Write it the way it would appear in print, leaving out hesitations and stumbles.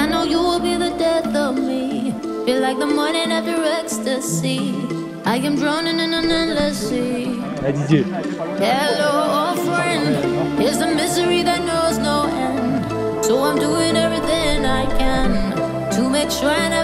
I know you will be the death of me. Feel like the morning after ecstasy. I am drowning in an endless sea. Hey DJ. Hello, friend. Here's the misery that knows no end. So I'm doing everything I can to make sure I never